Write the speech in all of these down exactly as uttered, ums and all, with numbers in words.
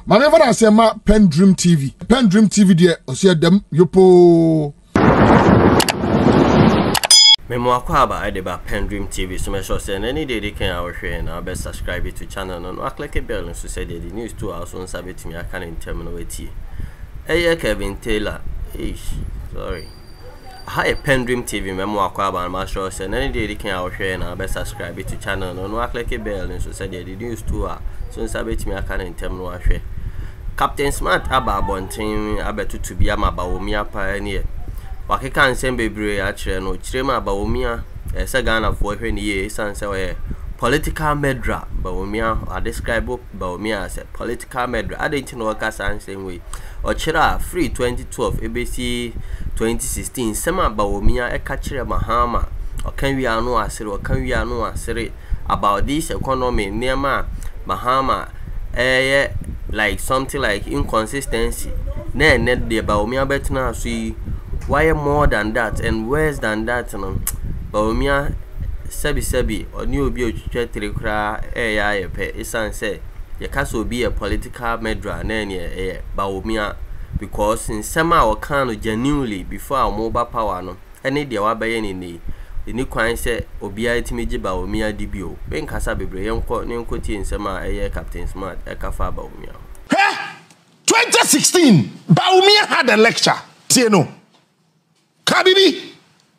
Ma never na say ma Pen Dream T V. Pen Dream T V there osia dem yopo. Memo akwaba I deba Pen Dream T V so me sure say any day they can our share na be subscribe to channel no no click bell so say the news too also on sabet me aka in terminal weti. Eye Kevin Taylor. Ish, sorry. Hi Pen Dream T V memo akwaba ma sure say any day they can our share na be subscribe to channel no no click bell so say the news too so on sabet me aka in terminal share. Captain Smart aba bontin abetu to be ama ba omi apa ne wakeka nsem bebre a kire no kirema ba omia ese Ghana fo hwe ne ye sanse we political medra ba omia a describe ba omia as political medra adenti no waka sanse we o kira free twenty twelve A B C twenty sixteen sema ba omia e ka kire mahama o kan wi anu asere o kan wi anu asere about this economy nema mahama eh like something like inconsistency na net de ba omia betna so why more than that and worse than that no Baumia sabi sabi oni obi otwetwe tire kra eh ya ye pe isan say ye kaso be a political medra na ne eh Baumia because in sema o kan no genuinely before our mobile power no ene de wa baye ni ni ni kwan say obi a timiji Baumia dibio ben kasa bebre yenko ne nkoti nsema eh Captain Smart e kafa Baumia. twenty sixteen Baumia had a lecture tieno Kabibi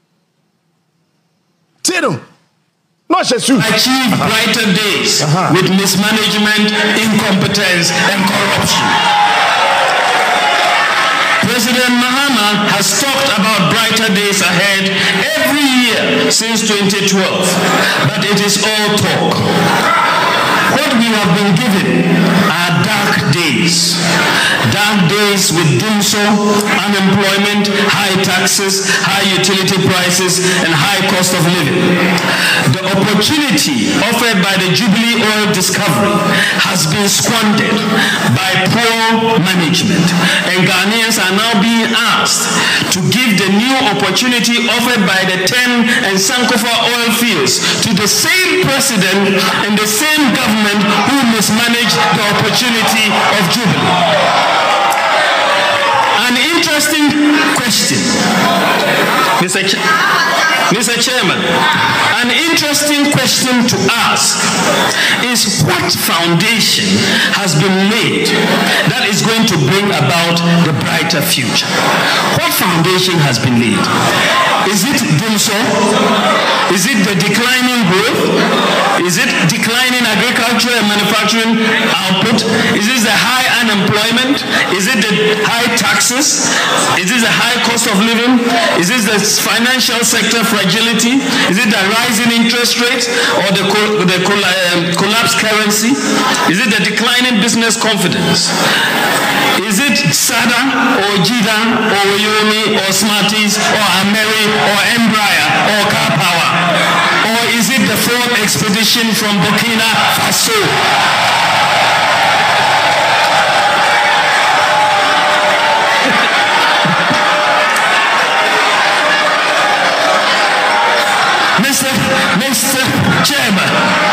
Tino no Jesus achieve brighter days uh-huh. with mismanagement, incompetence and corruption. President Mahama has talked about brighter days ahead every year since twenty twelve, but it is all talk. What we have been given are dark days. Dark days with doomsday, unemployment, high taxes, high utility prices, and high cost of living. The opportunity offered by the Jubilee oil discovery has been squandered by poor management, and Ghanaians are now being asked to give the new opportunity offered by the ten and Sankofa oil fields to the same president and the same government who mismanaged the opportunity of Jubilee. An interesting question, Mister Ch Mister Chairman. An interesting question to ask is what foundation has been laid that is going to bring about the brighter future? What foundation has been laid? Is it doomsday? Is it the declining growth? Is it declining agriculture and manufacturing output? Is it the high unemployment? Is it the high taxes? Is it the high cost of living? Is it the financial sector fragility? Is it the rising interest rates or the, co the co um, collapsed currency? Is it the declining business confidence? Is it SADA or JIDA or Yomi or Smarties or Ameri or Embraer or Car Power? Or is it the fourth expedition from Burkina Faso? Mister Mister Chairman,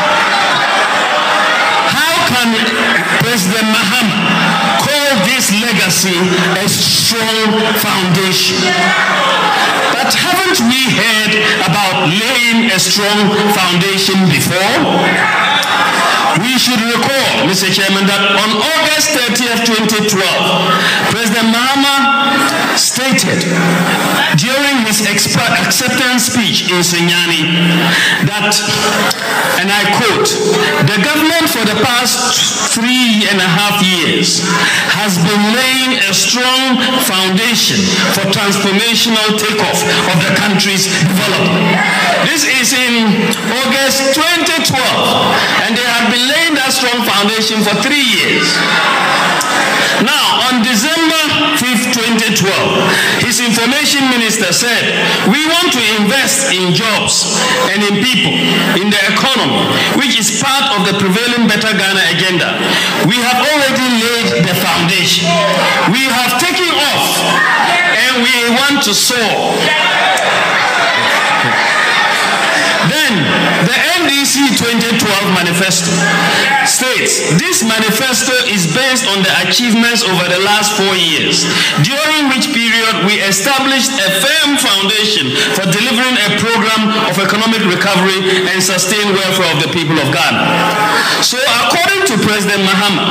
how can President Mahama call this legacy a strong foundation? But haven't we heard about laying a strong foundation before? We should recall, Mister Chairman, that on August thirtieth, twenty twelve, President Mahama stated during his acceptance speech in Sunyani that, and I quote, the government for the past three and a half years has been laying a strong foundation for transformational takeoff of the country's development. This is in August twenty twelve, and they have been laying that strong foundation for three years. Now, on December fifth, twenty twelve, his information minister said, we want to invest in jobs and in people, in the economy, which is part of the prevailing Better Ghana agenda. We have already laid the foundation. We have taken off and we want to soar. Then, The N D C twenty twelve manifesto states, this manifesto is based on the achievements over the last four years, during which period we established a firm foundation for delivering a program of economic recovery and sustained welfare of the people of Ghana. So according to President Mahama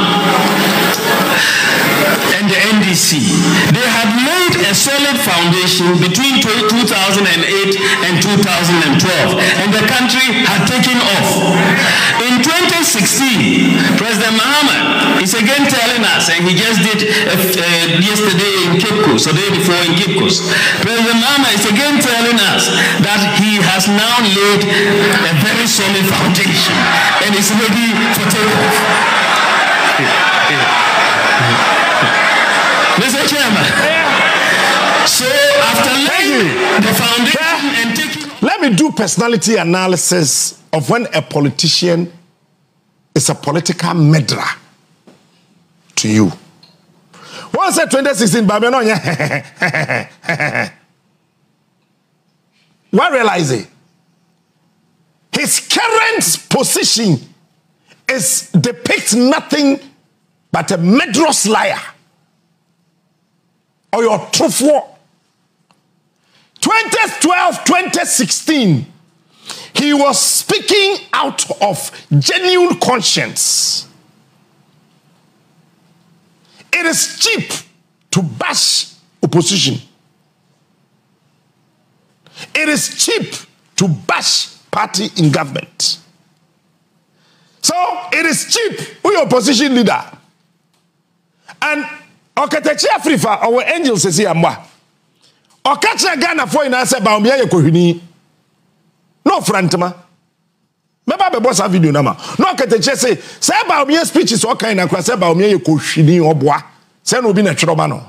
and the N D C, they had laid a solid foundation between two thousand eight and two thousand twelve, and the country had taken off. In twenty sixteen, President Mahama is again telling us, and he just did uh, uh, yesterday in Cape Coast, or the day before in Cape Coast, President Mahama is again telling us that he has now laid a very solid foundation and is ready for takeoff. Mister Chairman, so after laying the foundation and taking... Let me do personality analysis of when a politician is a political meddler to you. Once at twenty sixteen, what realize it? His current position is depicts nothing but a murderous liar. Or your truthful. twenty twelve, twenty sixteen, he was speaking out of genuine conscience. It is cheap to bash opposition. It is cheap to bash party in government. So it is cheap with opposition leader. And Okatechi Afrifa, our angels says here, Okacha Ghana for in answer about me, no frantama. Maybe I boss a video nama. No Okatechi say, say about me speech is all kind of class about me, you kushini or bois. Say no be a trobano.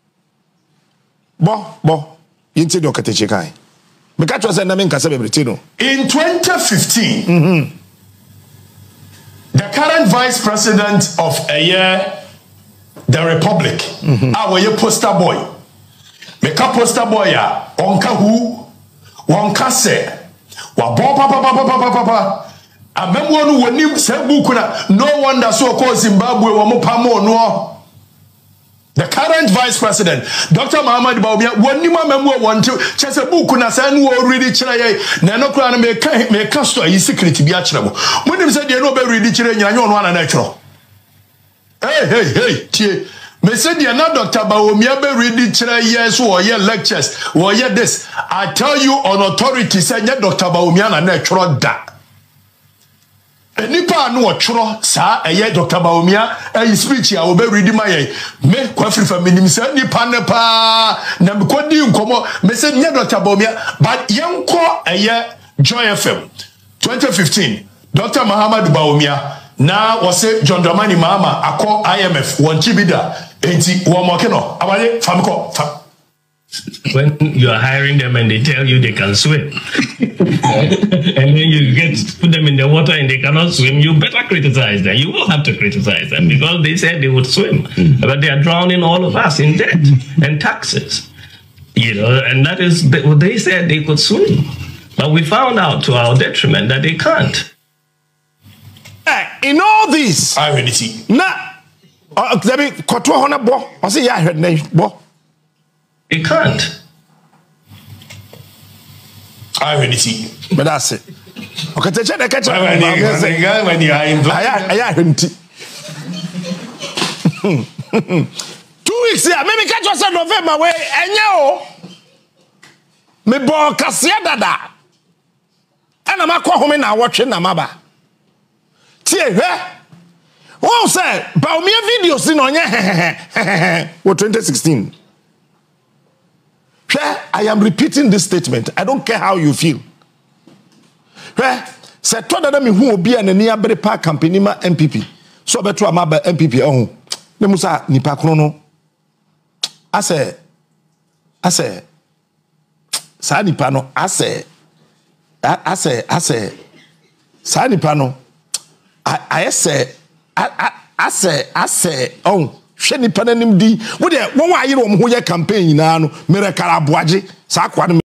Bo, bo, into the Okatechi kai. Because was a name Casabritino. In twenty fifteen, mm-hmm. the current vice president of a year, the Republic, mm-hmm. our year poster boy, make a poster boy ya, onka who, onka se, wa bo papa papa papa papa. A memoir when you say bukuna, no wonder so called Zimbabwe wa mopamo no. The current vice president, Doctor Muhammad Bawumia, when you memoir want to, chase a book na say no already chiraye, na no kra na me ka me ka sto yi secret bi a chirabo. When you say dey no be ready chire nya nya ono ana na chiro. Hey, hey, hey, tie. Me say dey na Doctor Bawumia be ready chire yes wo ye lectures, wo ye this. I tell you on authority say nya Doctor Bawumia na na chiro da. Nipa no ochro sa eye Doctor Bawumia e speech ya obe ready my me kwafri fa minim say nipa ne pa na me kodi nkomo me say nya Doctor Bawumia but yenko eye Joy F M twenty fifteen Doctor Muhammad Bawumia na wose John Dramani Mahama akọ I M F won chibida enti wo mo ke no abale famko fa. When you are hiring them and they tell you they can swim, and then you get to put them in the water and they cannot swim, you better criticize them. You will have to criticize them because they said they would swim, but they are drowning all of us in debt and taxes. You know, and that is, they said they could swim, but we found out to our detriment that they can't. In all this, I already see. Nah, there be Koto Hona Bo, I say, yeah, I heard name Bo. It can't. I already see. But that's it. Okay, take check the catch. I when you are in I hunti. Two weeks here, maybe catch us in November way, and yo. Me bo kasia dada. And I'm a home now watching Namaba. Tie, eh? Oh, sir, Bawumia videos in on ya. What twenty sixteen? I am repeating this statement. I don't care how you feel. Say to that me who be an near very park company ma M P P. So better am ba M P P oh. Me musa nipa krono. I say I say sa nipa no I say I say I say sa nipa no I I say I I say I say oh hwe nipa nanim di wo de won wa yire wo ho ye campaign nyina no mere karaboaje sa kwa